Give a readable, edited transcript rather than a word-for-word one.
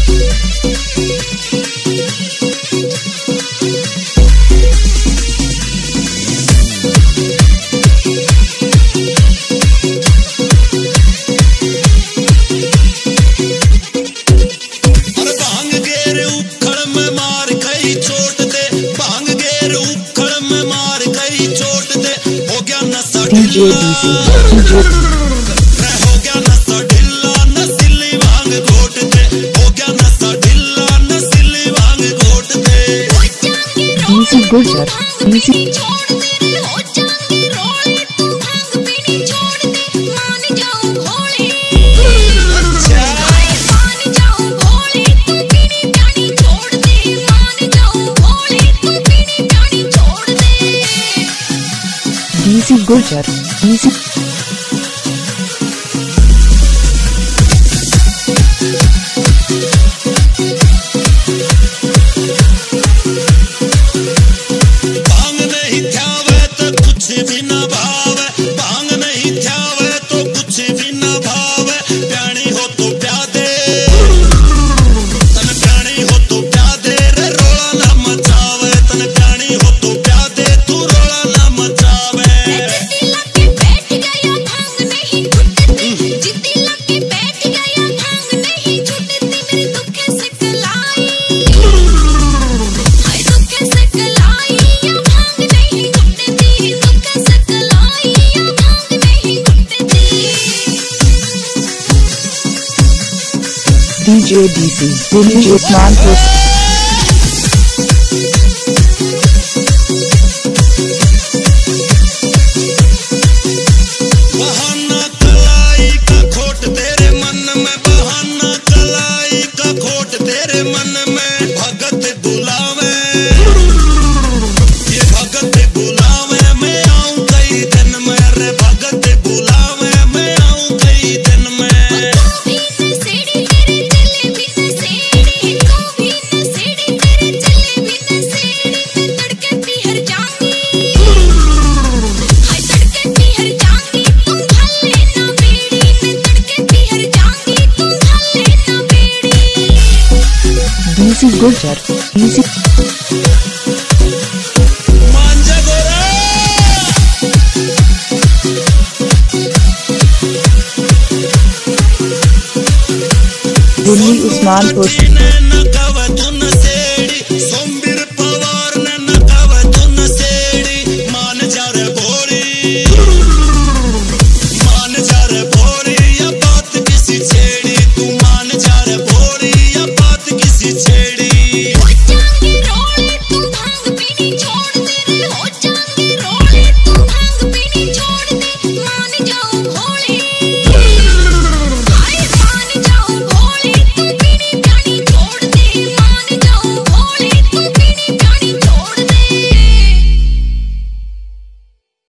DJ DC हो गया नशा ढिल्ला नसीली भांग घोट दे, हो गया नशा ढिल्ला नसीली भांग घोट दे। DC गुजर DC DC गुजर DC भांग नहीं ध्यावे तो कुछ भी न भावे, भांग नहीं ध्यावे तो कुछ भी न भावे। प्याणी हो तो प्यादे तन, प्याणी हो तो प्यादे रे रोला ना मचावे। तन प्याणी हो तो प्यादे तू रोला ना मचावे। DJ DC DJ Usmanpur बहाना कलाई का खोट तेरे मन में, बहाना कलाई का खोट तेरे मन में। भगत बुलावे ये भगत बुलावे, मैं आऊं कई दिन में रे। भगत बुलावे मैं आऊं कई दिन में। DC गुजर DC मांझा गोरा दिल्ली उस्मानपुर ने